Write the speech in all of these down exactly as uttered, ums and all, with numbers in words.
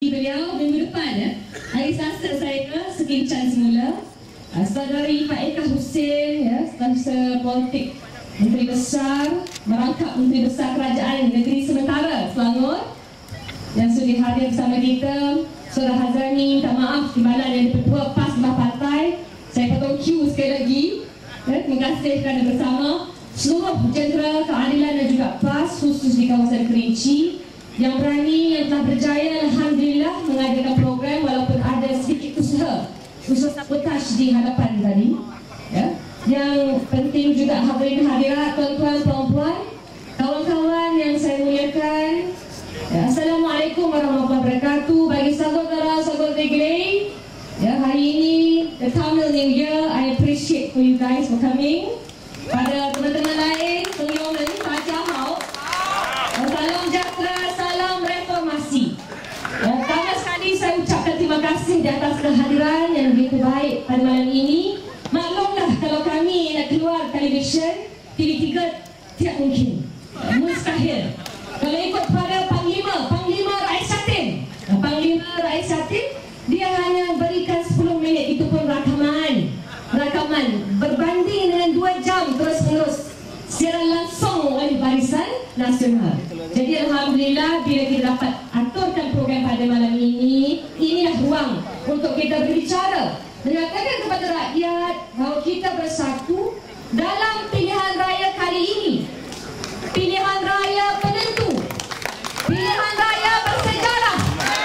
Beliau minggu depan ya, hari Selasa saya sekincang semula. Saudari Pak Eka Hussein ya, Stafsir Politik Menteri Besar merangkap Menteri Besar Kerajaan Negeri Sementara Selangor yang sudi hadir bersama kita. Saudara Hazrani minta maaf timbalan yang dipertua PAS Bah Partai. Saya potong Q sekali lagi ya, terima kasih kerana bersama seluruh jentera keadilan dan juga PAS khusus di kawasan Kerinci yang berani, yang telah berjaya Alhamdulillah mengadakan program walaupun ada sedikit usaha usaha sabotaj di hadapan tadi ya. Yang penting juga hadirin hadirat, tuan-tuan, puan-puan, kawan-kawan yang saya muliakan ya, Assalamualaikum warahmatullahi wabarakatuh. Bagi saudara-saudara Geleng ya, hari ini the Tamil New Year, I appreciate for you guys for coming. Pada teman-teman lain, Pengyong dan Pak Jahau, salam sejahtera, salam reformasi. Ya, pertama sekali saya ucapkan terima kasih di atas kehadiran yang begitu baik pada malam ini. Maklumlah kalau kami nak keluar televisyen, T V tiga tidak mungkin, mustahil. Kalau ikut pada Panglima, Panglima Rais Satin, Panglima Rais Satin, dia hanya berikan sepuluh minit, itu pun rakaman, rakaman berbanding dengan dua jam terus-menerus siaran langsung oleh Barisan Nasional. Jadi Alhamdulillah bila kita dapat aturkan program pada malam ini, inilah ruang untuk kita berbicara, mengatakan kepada rakyat bahawa kita bersatu dalam pilihan raya kali ini. Pilihan raya penentu, pilihan raya bersejarah,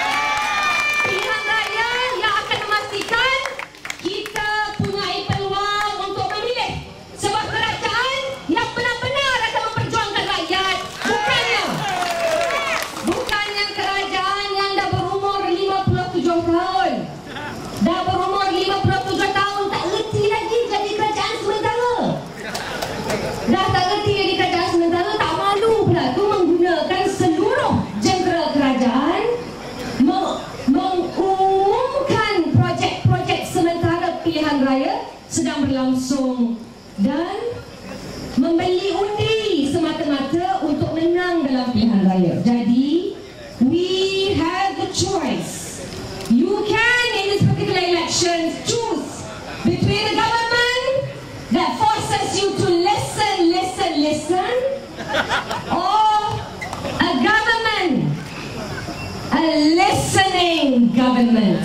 pilihan raya yang akan memastikan kita punya peluang untuk memilih sebuah kerajaan yang benar-benar akan memperjuangkan rakyat. Bukannya Bukannya kerajaan yang dah berumur lima puluh tujuh tahun, dah berumur lima puluh tujuh tahun, tak reti lagi jadi kerajaan sementara. Dah tak reti jadi kerajaan sementara, tak malu pula tu menggunakan seluruh jentera kerajaan mengumumkan projek-projek sementara pilihan raya sedang berlangsung dan membeli undi semata-mata untuk menang dalam pilihan raya. Jadi, we have the choice. You can in this particular election choose between a government that forces you to listen, listen, listen, or a government, a listening government.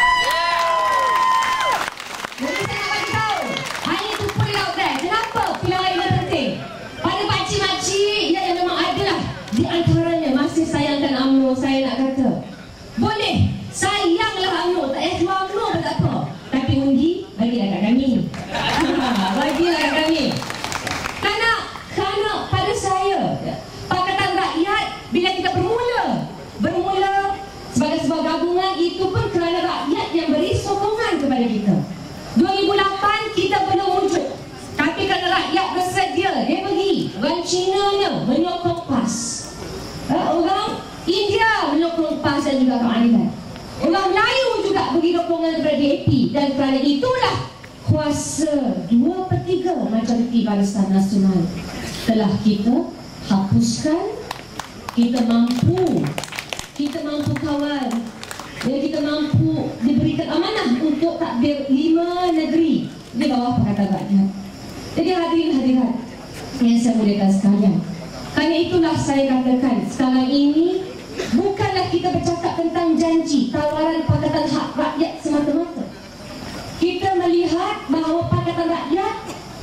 Jadi saya nak bagi tahu, I need to put it out there. Kenapa pilihan raya ini penting? Pada pakcik-makcik ya, yang memang adalah di antaranya masih sayangkan UMNO, saya nak kata boleh sayanglah UMNO, tak payah keluar UMNO pun tak apa, tapi undi bagilah kat kami. Bagilah kat kami. Kerana, kerana pada saya Pakatan Rakyat bila kita bermula bermula sebagai sebuah gabungan, itu pun kerana rakyat yang beri sokongan kepada kita. dua ribu lapan kita belum wujud, tapi kerana rakyat bersedia, dia pergi. Orang Cina menyokong PAS, orang India menyokong PAS dan juga keadilan, orang Melayu juga beri dukungan kepada D A P, dan kerana itulah kuasa dua per tiga majoriti Barisan Nasional telah kita hapuskan. Kita mampu kita mampu kawal dan kita mampu diberikan amanah untuk takbir lima negeri di bawah Pakatan Rakyat. Jadi hadirin hadirat yang saya muliakan sekalian, kerana itulah saya katakan sekarang ini bukanlah kita bercakap tentang janji tawaran Pakatan Hak Rakyat semata-mata. Kita melihat bahawa Pakatan Rakyat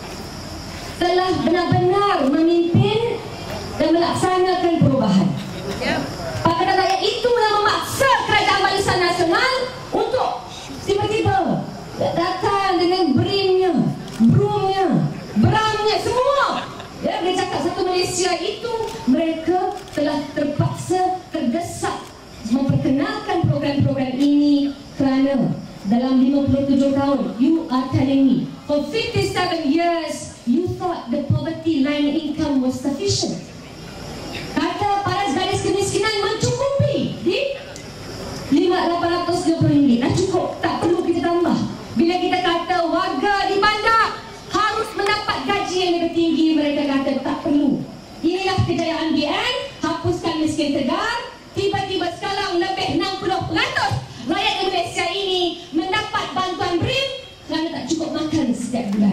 telah benar-benar memimpin dan melaksanakan perubahan. Pakatan Rakyat itu yang memaksa Kerajaan Barisan Nasional untuk tiba-tiba datang dengan brimnya, broomnya, beramnya, semua. Ya, dia cakap satu Malaysia itu, mereka telah terpaksa, terdesak memperkenalkan program-program ini kerana dalam lima puluh tujuh tahun, you are telling me, for fifty-seven years, you thought the poverty line income was sufficient. Kata paras garis kemiskinan mencukupi di lima lapan ratus dua puluh ringgit. Dah cukup, tak perlu kita tambah. Bila kita kata warga di bandar harus mendapat gaji yang lebih tinggi, mereka kata tak perlu. Inilah kejayaan B N, hapuskan miskin tegar. Tiba-tiba sekarang lebih enam puluh peratus bantuan BRIM kerana tak cukup makan setiap bulan.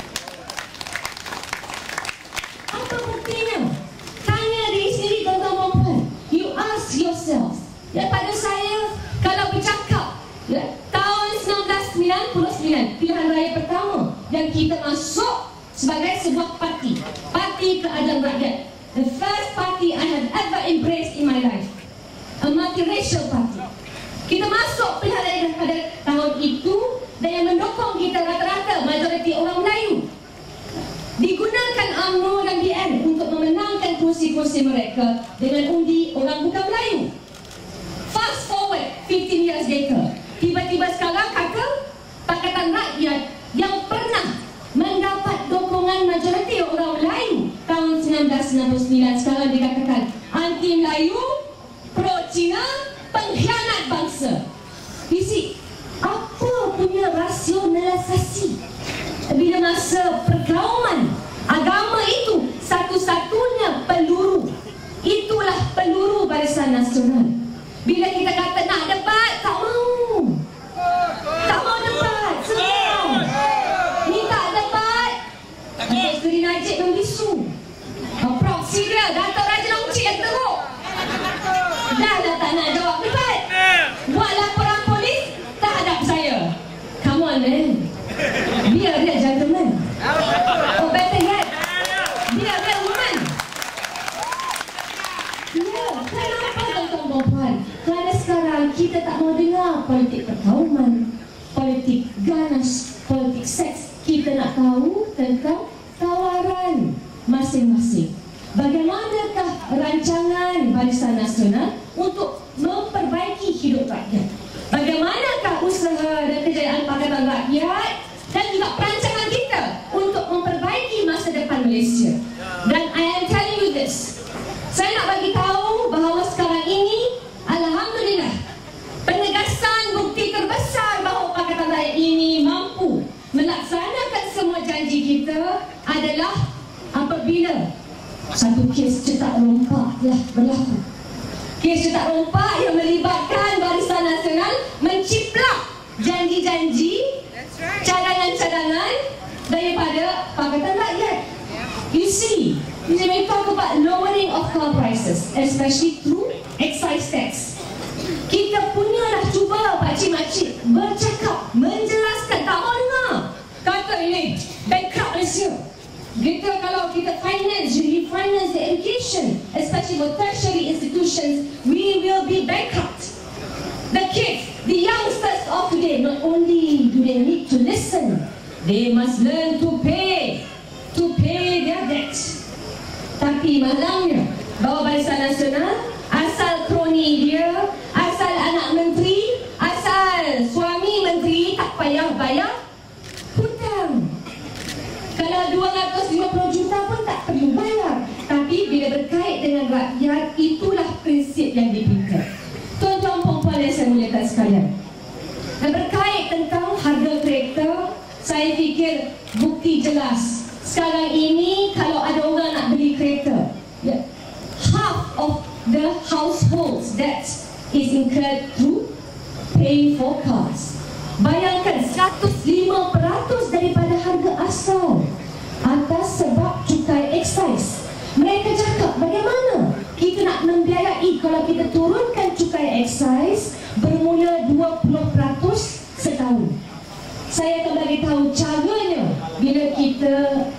Apa buktinya? Tanya diri sendiri, tuan-tuan dan puan. You ask yourself. Ya, pada saya, kalau bercakap, ya, tahun seribu sembilan ratus sembilan puluh sembilan, pilihan raya pertama yang kita masuk sebagai sebuah parti, Parti Keadilan Rakyat. The first party I have ever embraced in my life, a multiracial party. Kita masuk pilihan raya pada tahun itu, dan yang mendukung kita rata-rata majoriti orang Melayu. Digunakan U M N O dan B N untuk memenangkan kursi-kursi mereka dengan undi orang bukan Melayu. Fast forward fifteen years later, tiba-tiba sekarang kata Pakatan Rakyat yang pernah mendapat dukungan majoriti orang Melayu tahun seribu sembilan ratus sembilan puluh sembilan sekarang dikatakan anti Melayu, pro Cina, pengkhianat bangsa. Isi apa punya rasionalisasi bila masa pergauman agama itu satu-satunya peluru. Itulah peluru Barisan Nasional. Bila kita kata nak debat, tak mau. Tak mau debat, senang. Minta debat, Datuk Seri Najib membisu. Proksi dia, Datuk Raja Long Cik yang teruk. Dah lah tak nak jawab debat. Buat laporan polis, tak hadap saya. Come on, man. Biar dia gentleman. Oh, better yet, biar dia woman. Ya, kenapa tuan-tuan dan puan? Kerana sekarang kita tak mau dengar politik perkauman, politik ganas, politik seks. Kita nak tahu tentang tawaran masing-masing. Bagaimanakah rancangan Barisan Nasional untuk memperbaiki hidup rakyat? Bagaimanakah usaha dan kejayaan Pakatan Rakyat dan juga perancangan kita untuk memperbaiki masa depan Malaysia? Dan I am telling you this, saya nak bagi tahu bahawa sekarang ini, alhamdulillah, penegasan bukti terbesar bahawa Pakatan Rakyat ini mampu melaksanakan semua janji kita adalah apabila satu kes cetak rompak telah berlaku. Kes cetak rompak yang melibatkan Barisan Nasional menciplak janji-janji, cadangan-cadangan daripada Pakatan Rakyat. You see, we talk about lowering of car prices, especially through excise tax. Kita punya dah cuba pakcik-makcik bercakap, menjelaskan, tak mau dengar. Kata ini, bankrupt Malaysia. Kita kalau kita finance, we finance the education, especially for tertiary institutions, we will be bankrupt. The kids, the youngsters of today, not only do they need to listen, they must learn to pay, to pay their debt. Tapi malangnya, bahawa Barisan Nasional, asal kroni dia, asal anak menteri, asal suami menteri, tak payah bayar hutang. Kalau dua ratus lima puluh juta pun tak perlu bayar. Tapi bila berkait dengan rakyat, itulah prinsip yang dipinta. Tuan-tuan perempuan yang saya muliakan sekalian, dan berkait tentang harga kereta, saya fikir bukti jelas. Sekarang ini kalau ada orang nak beli kereta, ya, half of the households that is incurred through paying for cars. Bayangkan seratus lima peratus daripada harga asal atas sebab cukai excise. Mereka cakap bagaimana kita nak membiayai kalau kita turunkan cukai excise bermula dua puluh peratus setahun. Saya akan bagi tahu caranya bila kita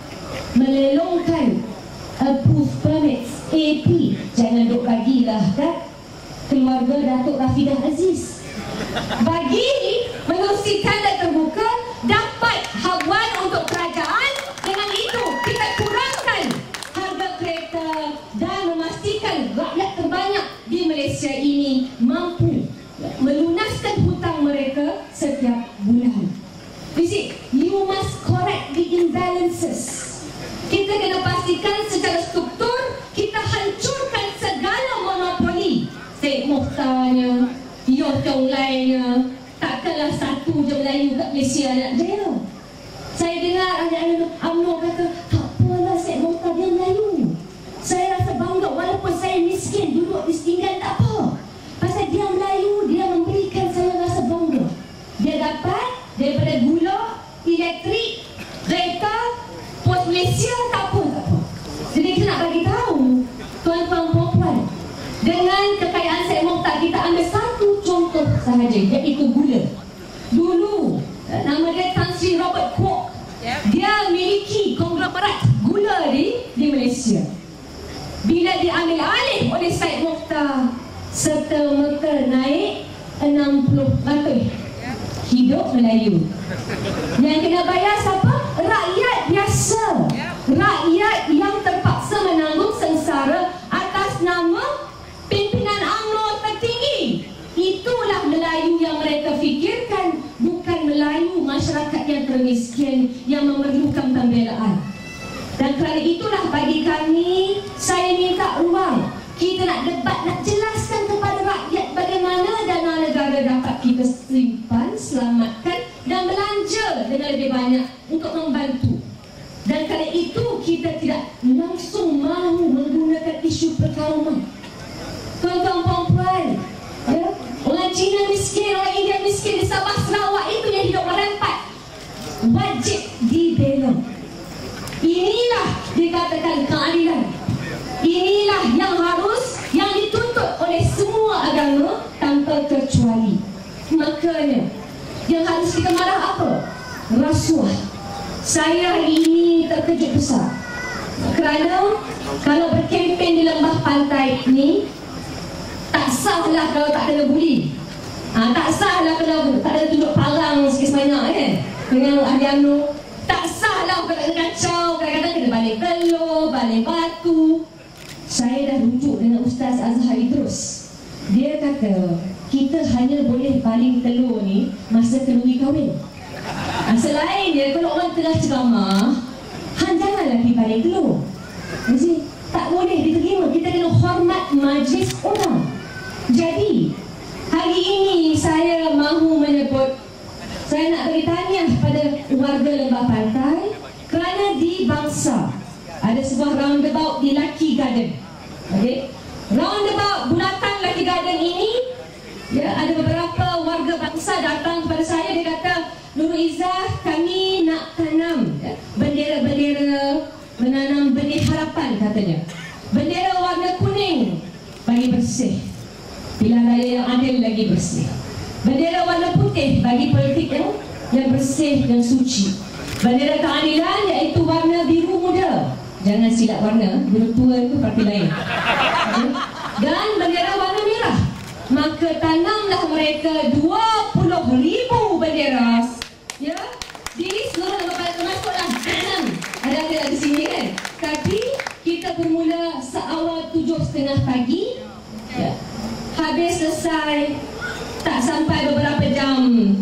melelongkan approved permits A P. Jangan duk bagilah kat keluarga Datuk Rafidah Aziz. Bagi menerusi tanda terbuka, dapat habuan untuk kerajaan. Dengan itu kita kurangkan harga kereta dan memastikan rakyat terbanyak di Malaysia ini mampu melunaskan hutang mereka setiap bulan. You see, you must correct the imbalances. Kita kena pastikan secara struktur kita hancurkan segala monopoli. Syed Mukhtarnya, Yoh Chong Lai-nya, takkanlah satu je Melayu kat Malaysia nak jaya. Saya dengar ahli-ahli U M N O kata, tak apalah Syed Mukhtar dia Melayu. Saya rasa bangga walaupun saya miskin, duduk di setinggan tak apa. Pasal dia Melayu, dia memberikan saya rasa bangga. Dia dapat, dia Dengan kekayaan Syed Mokhtar, kita ambil satu contoh sahaja, iaitu gula. Dulu nama dia Tan Sri Robert Kwok. Dia miliki konglomerat gula di, di Malaysia. Bila diambil alih oleh Syed Mokhtar, serta merta naik enam puluh peratus. Hidup Melayu. Yang kena bayar siapa? Rakyat biasa. Rakyat yang terpaksa menanggung sengsara atas nama pimpinan UMNO tertinggi. Itulah Melayu yang mereka fikirkan, bukan Melayu masyarakat yang termiskin yang memerlukan pembelaan. Dan kerana itulah bagi kami, saya minta ruang. Kita nak debat, nak jelaskan kepada rakyat bagaimana dana negara dapat kita simpan, selamatkan dan belanja dengan lebih banyak untuk membantu. Dan kerana itu kita tidak langsung mahu menggunakan isu perkauman. Tuan-tuan perempuan, ya, orang Cina miskin, orang India miskin di Sabah Sarawak itu yang hidup merempat, wajib dibela. Inilah dikatakan keadilan. Inilah yang harus, yang dituntut oleh semua agama tanpa kecuali. Makanya yang harus kita marah apa? Rasuah. Saya hari ini terkejut besar kerana kalau berkempen di lembah pantai ini, tak sahlah kalau tak ada buli. ha, Tak sahlah kalau tak ada tunjuk parang sikit sebanyak kan, dengan ahli UMNO. Tak sahlah kalau tak ada kacau, kadang-kadang kena balik telur, balik batu. Saya dah rujuk dengan Ustaz Azhar Idrus. Dia kata kita hanya boleh baling telur ni masa kenduri kahwin. ha, Selain dia, kalau orang tengah ceramah, han janganlah pergi baling telur. Jadi tak boleh diterima. Kita kena hormat majlis orang. Jadi hari ini saya mahu menyebut, saya nak beri tahniah pada warga Lembah Pantai kerana di Bangsa ada sebuah roundabout di Lucky Garden. Okey, roundabout bulatan Lucky Garden ini, ya, ada beberapa warga bangsa datang kepada saya. Dia kata, Nurul Izzah, kami nak tanam, ya, bendera-bendera, menanam benih harapan katanya. Bendera warna kuning bagi bersih, pilihan raya yang adil lagi bersih. Bendera warna putih bagi politik yang, yang bersih dan suci. Bendera keadilan iaitu warna biru muda. Jangan silap warna, biru tua itu parti lain. Okay. Dan bendera warna merah. Maka tanamlah mereka dua puluh ribu bendera, ya, di seluruh Lembah termasuklah tanam. Ada-ada di sini kan. Tapi kita bermula seawal tujuh setengah pagi, ya. Habis selesai tak sampai beberapa jam,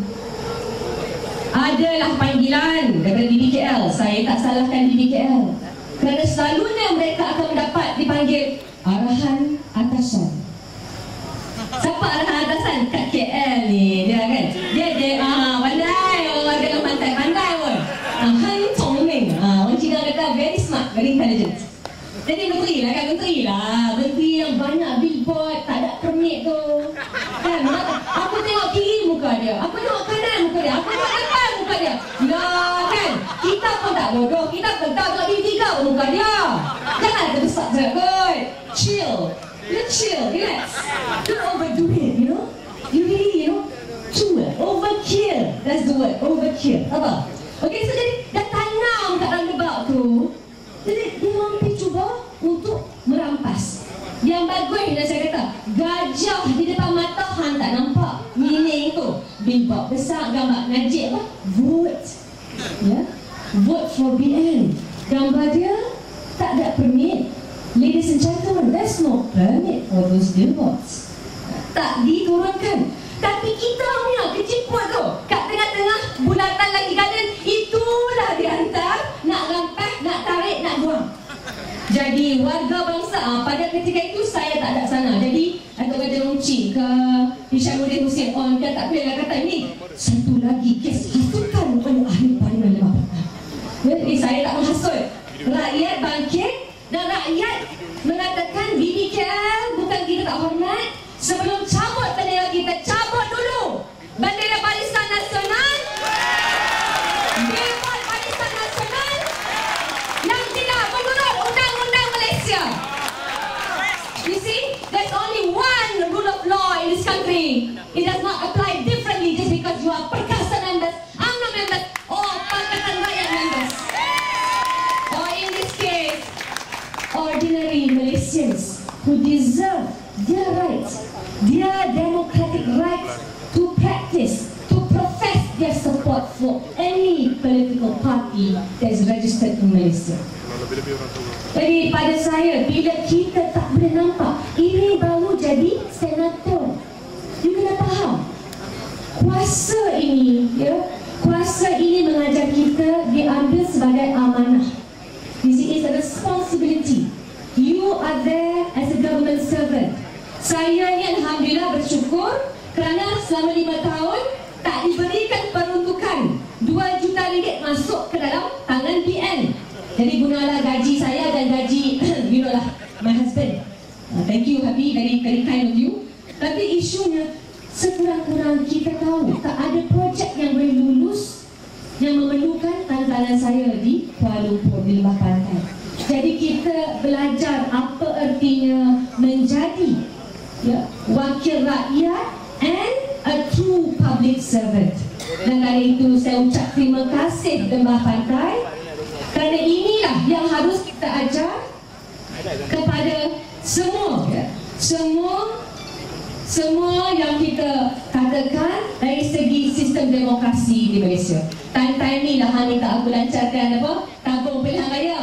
adalah panggilan daripada D D K L. Saya tak salahkan D D K L, kerana selalunya mereka akan mendapat dipanggil arahan atasan. Siapa arahan atasan? Kat K L ni dia kan. Dia dia ah pandai, orang warga Lembah Pantai pandai pun. Ah, han congmeng. Ah, orang Cina kata very smart, very intelligent. Jadi menteri lah kan, menteri lah. Menteri yang banyak billboard, tak ada permit tu. Kan, aku tengok kiri muka dia, aku tengok kanan muka dia, aku tengok depan muka dia. Lah kan, kita pun tak bodoh, kita pun tahu tengok D tiga pun muka dia. Jangan terdesak sangat kot. Chill. You chill, relax. Don't overdo it, you know. You really, you know, too overkill. That's the word, overkill. Apa? Okay, so jadi dah tanam kat roundabout tu. Jadi dia orang pergi cuba untuk merampas. Yang bagus dan saya kata, gajah di depan mata han tak nampak. Meaning tu, billboard besar gambar Najib apa? Vote. Ya. Vote for B N. Gambar dia tak ada permit. Ladies and gentlemen, there's no permit for those billboards. Tak diturunkan. Tapi kita punya keciput tu, kat tengah-tengah bulatan Lucky Garden, itulah dihantar, nak rampas, nak tarik, nak buang. Jadi warga bangsa, ah, pada ketika itu saya tak ada sana. Jadi Datuk Raja Runcing ke Hishamuddin Hussein On, dia tak boleh kata ini satu lagi kes hasutan oleh ahli parlimen Lembah Pantai. Jadi saya tak menghasut. Rakyat bangkit dan rakyat mengatakan D D K L bukan kita tak hormat. Sebelum cabut bendera kita, cabut dulu bendera Barisan Nasional, billboard Barisan Nasional yang tidak menurut Undang-Undang Malaysia. You see, there's only country. It does not apply differently just because you are Perkasa members, U M N O members, or Pakatan Rakyat members. Or in this case, ordinary Malaysians who deserve their rights, their democratic rights to practice, to profess their support for any political party that is registered in Malaysia. Jadi pada saya, bila kita tak boleh nampak, ini baru jadi senator. You kena faham, kuasa ini, ya, kuasa ini mengajar kita diambil sebagai amanah. This is a responsibility. You are there as a government servant. Saya ni alhamdulillah bersyukur kerana selama lima tahun tak diberikan peruntukan dua juta ringgit masuk ke dalam tangan P N. Jadi gunalah gaji saya dan gaji you know lah, my husband. uh, Thank you Habib, very very kind of you. Tapi isunya, sekurang-kurang kita tahu tak ada projek yang boleh lulus yang memerlukan tangan saya di Kuala Lumpur, di Lembah Pantai. Jadi kita belajar apa artinya menjadi, ya, wakil rakyat and a true public servant. Dan kali itu saya ucap terima kasih Lembah Pantai, kerana inilah yang harus kita ajar kepada semua, ya, semua semua yang kita katakan dari segi sistem demokrasi di Malaysia. Time-time ni dah hang minta aku lancarkan apa? Tabung pilihan raya.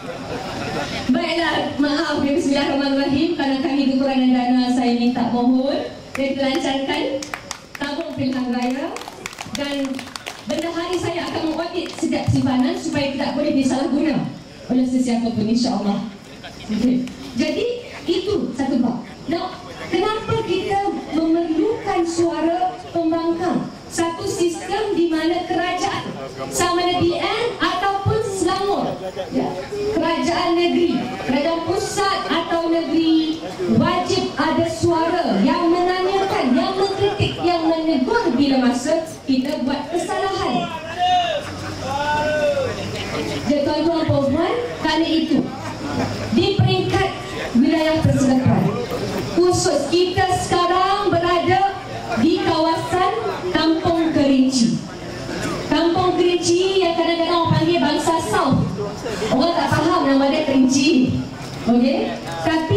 Baiklah, maaf ya, bismillahirrahmanirrahim, kerana kami kekurangan dana, saya minta mohon dan dilancarkan tabung pilihan raya. Dan bendahari saya akan mengaudit setiap simpanan supaya tidak boleh disalahguna oleh sesiapa pun, insya-Allah. Okay. Jadi itu satu bab. Now, kenapa kita memerlukan suara pembangkang? Satu sistem di mana kerajaan, sama ada D N ataupun Selangor, ya, kerajaan negeri, kerajaan pusat atau negeri, wajib ada suara yang menanyakan, yang mengkritik, yang menegur bila masa kita buat kesalahan. Jadi tuan-tuan puan-puan, kerana itu di peringkat wilayah persekutuan khusus, kita sekarang berada di kawasan Kampung Kerinci. Kampung Kerinci yang kadang-kadang orang panggil bangsa South. Orang tak faham nama dia Kerinci. Okey? Tapi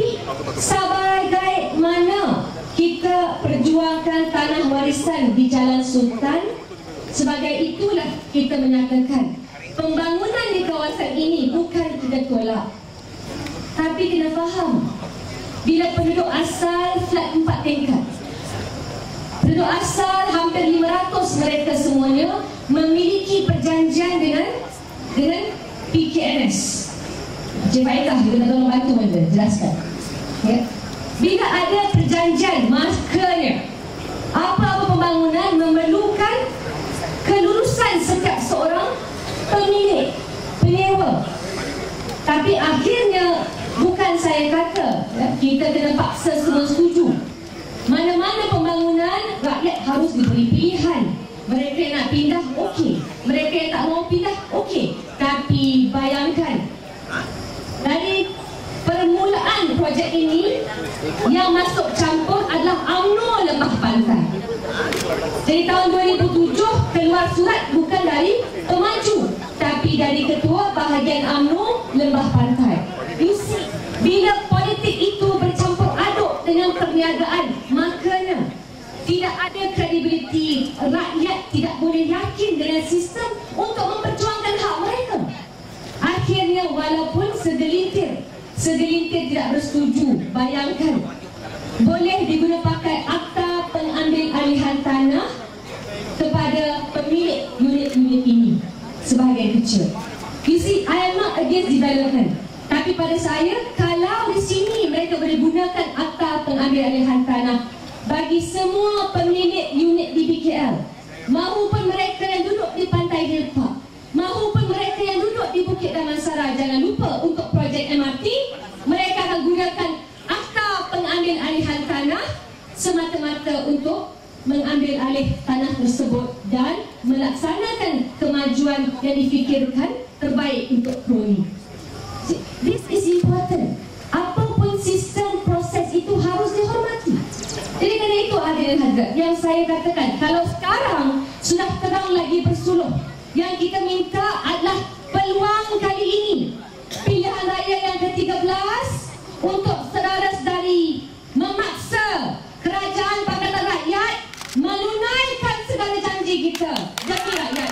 sebagai mana kita perjuangkan tanah warisan di Jalan Sultan, sebagai itulah kita menyatakan pembangunan di kawasan ini bukan kita tolak. Tapi kena faham, bila penduduk asal flat empat tingkat, penduduk asal hampir lima ratus mereka semuanya memiliki perjanjian dengan dengan P K N S. Cik Faikah, kita nak tolong bantu anda jelaskan. Ya. Bila ada perjanjian, maknanya apa-apa pembangunan memerlukan kelulusan setiap seorang pemilik, penyewa. Tapi akhirnya bukan saya kata, ya, kita kena paksa semua setuju. Mana-mana pembangunan, rakyat harus diberi pilihan. Mereka yang nak pindah, okey. Mereka yang tak mau pindah, okey. Tapi bayangkan, dari permulaan projek ini, yang masuk campur adalah U M N O Lembah Pantai. Jadi tahun dua ribu tujuh keluar surat bukan dari pemaju, tapi dari ketua bahagian U M N O Lembah Pantai. You see, bila politik itu bercampur aduk dengan perniagaan, makanya tidak ada kredibiliti. Rakyat tidak boleh yakin dengan sistem untuk memperjuangkan hak mereka. Akhirnya walaupun segelintir Segelintir tidak bersetuju, bayangkan, boleh digunakan pakai akta pengambil alihan tanah kepada pemilik unit-unit ini sebahagian kecil. You see, I am not against development, tapi pada saya, kalau di sini mereka boleh gunakan akta pengambil alihan tanah bagi semua pemilik unit di B K L, mahupun mereka yang duduk di Pantai Hill Park, mahupun mereka yang duduk di Bukit Damansara, jangan lupa untuk projek M R T, mereka akan gunakan akta pengambil alihan tanah semata-mata untuk mengambil alih tanah tersebut dan melaksanakan kemajuan yang difikirkan terbaik untuk kroni. This is important. Apapun sistem proses itu harus dihormati. Jadi kerana itu, hadirin hadirat, yang saya katakan, kalau sekarang sudah terang lagi bersuluh, yang kita minta adalah peluang kali ini, pilihan raya yang ke tiga belas, untuk saudara-saudari memaksa kerajaan Pakatan Rakyat menunaikan segala janji kita demi rakyat.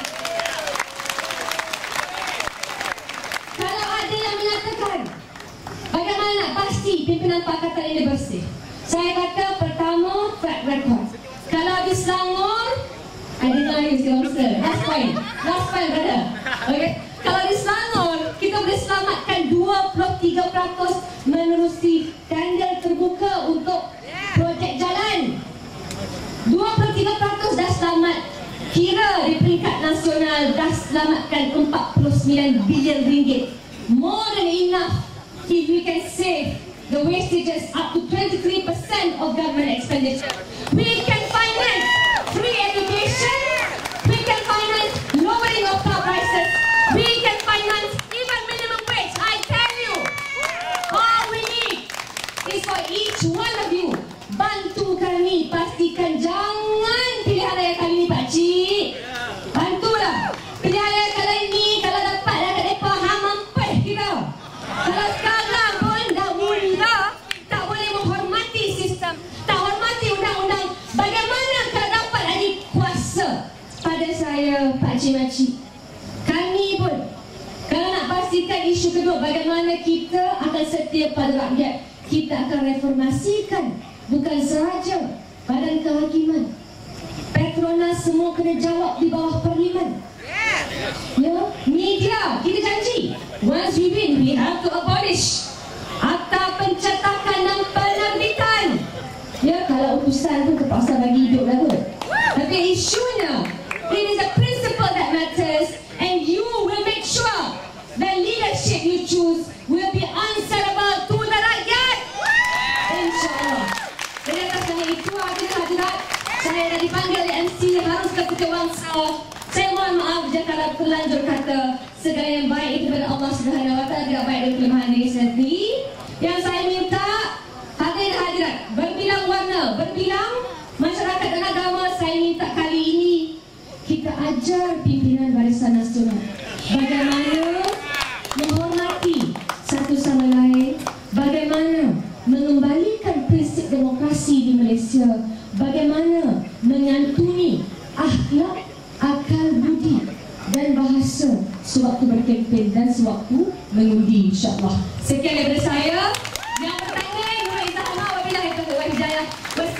Kalau ada yang menyatakan bagaimana nak pasti pimpinan pakatan ini bersih, saya kata pertama, track record. Kalau di Selangor, I didn't use the answer. Last point. Last point, brother. Okay. Kalau di Selangor, kita boleh selamatkan dua puluh tiga peratus menerusi tender terbuka untuk projek jalan. dua puluh tiga peratus dah selamat. Kira di peringkat nasional dah selamatkan empat puluh sembilan bilion ringgit. More than enough if we can save the wastages up to twenty-three percent of government expenditure. We can finance free education. We can finance lowering of car prices. We can finance even minimum wage. I tell you, all we need is for each one of you, bantu kami pastikan jangan pilihan raya kali ni Pak Cik. Bantulah. Pilihan raya kali ni kalau dapat dah kat depa hang mampus kita. Kalau sekarang pun dah mula tak boleh menghormati sistem, tak hormati undang-undang, bagaimana kalau dapat lagi kuasa pada saya Pak Cik Makcik? Kami pun kalau nak pastikan isu kedua, bagaimana kita akan setia pada rakyat, kita akan reformasikan bukan sahaja badan kehakiman, Petronas semua kena jawab di bawah parlimen. Ya, media kita janji once we win we have to abolish akta pencetakan dan penerbitan. Ya, kalau utusan tu terpaksa bagi hidup lah kot. Tapi isunya, it is a principle that matters, and you will make sure the leadership you choose will be answerable to the rakyat. InsyaAllah. Dan atas nama itu, hadirat, saya dah dipanggil oleh M C harus ketika wangsa. Saya mohon maaf jika kalau terlanjur kata segala yang baik itu daripada Allah Subhanahu Wa Taala, tidak baik dari kelemahan diri sendiri. Yang saya minta, hadirin hadirat, berbilang warna, berbilang masyarakat dan agama, saya minta kali ini kita ajar pimpinan Barisan Nasional bagaimana menghormati satu sama lain, bagaimana mengembalikan prinsip demokrasi di Malaysia, bagaimana menyantuni akhlak, akal budi dan bahasa sewaktu berkempen dan sewaktu mengundi, insyaAllah. Sekian daripada saya. Yang bertanya, Nurul Izzah Allah, wabillahi taufiq wal hidayah.